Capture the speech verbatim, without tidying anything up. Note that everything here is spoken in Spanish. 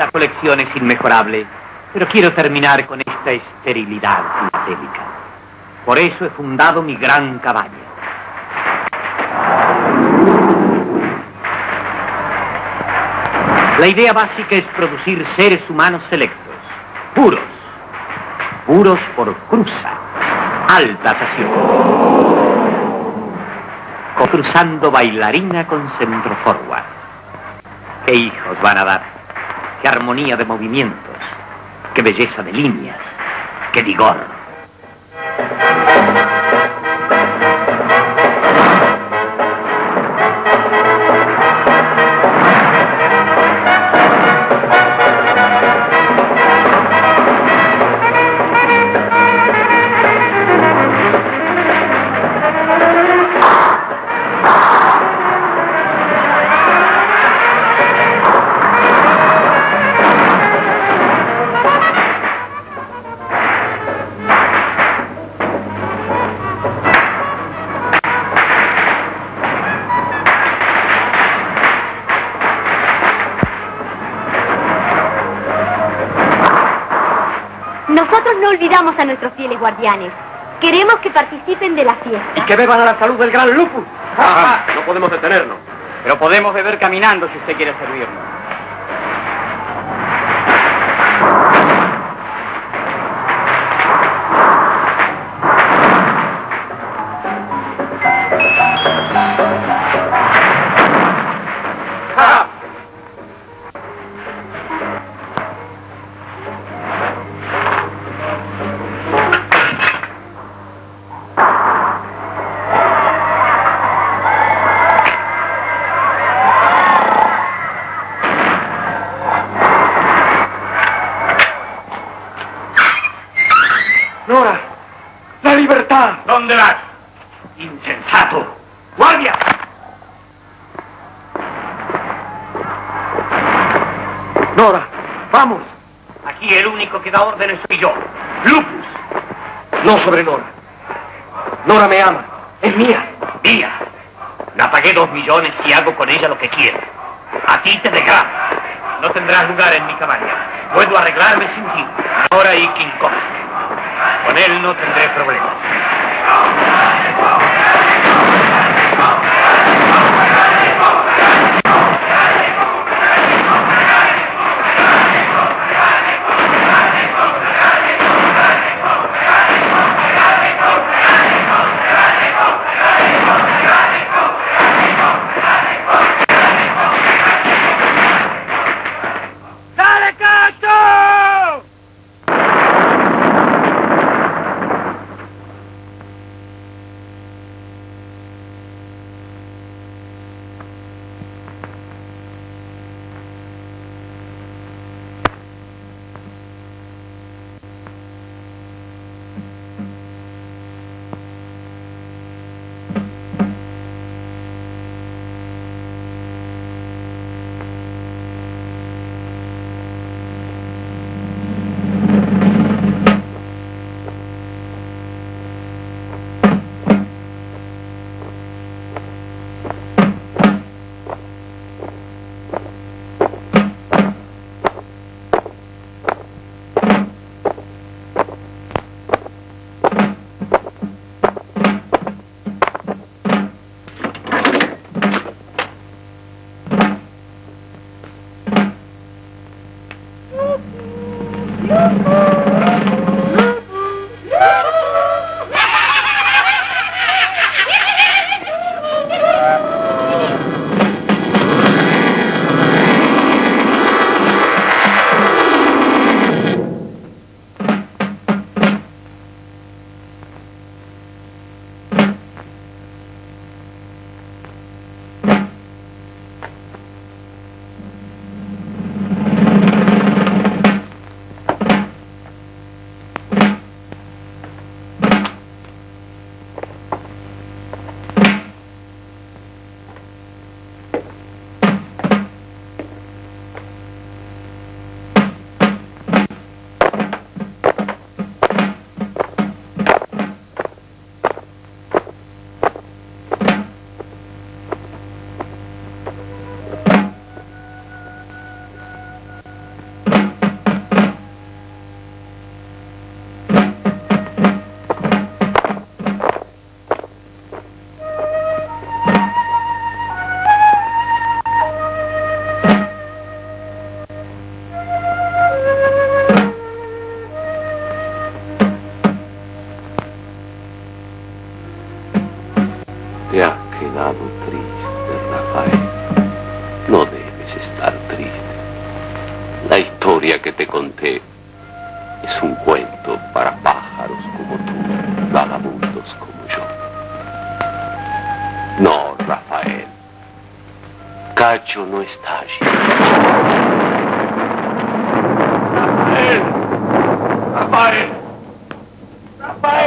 La colección es inmejorable, pero quiero terminar con esta esterilidad filatélica. Por eso he fundado mi gran cabaña. La idea básica es producir seres humanos selectos, puros, puros por cruza, alta sesión. Cruzando bailarina con centro forward. ¿Qué hijos van a dar? Qué armonía de movimientos, qué belleza de líneas, qué vigor. Nosotros no olvidamos a nuestros fieles guardianes. Queremos que participen de la fiesta. Y que beban a la salud del gran Lupus. Ajá, no podemos detenernos. Pero podemos beber caminando si usted quiere servirnos. Nora, la libertad. ¿Dónde vas? Insensato. ¡Guardia! Nora, vamos. Aquí el único que da órdenes soy yo, Lupus. No sobre Nora. Nora me ama. Es mía. Mía. La pagué dos millones y hago con ella lo que quiero. A ti te degrado. No tendrás lugar en mi cabaña. Puedo arreglarme sin ti. Nora y King Kong. Con él no tendré problemas. ¡Dale, Cacho! Te ha quedado triste, Rafael. No debes estar triste. La historia que te conté es un cuento para pájaros como tú, vagabundos como yo. No, Rafael. Cacho no está allí. Rafael. Rafael. Rafael.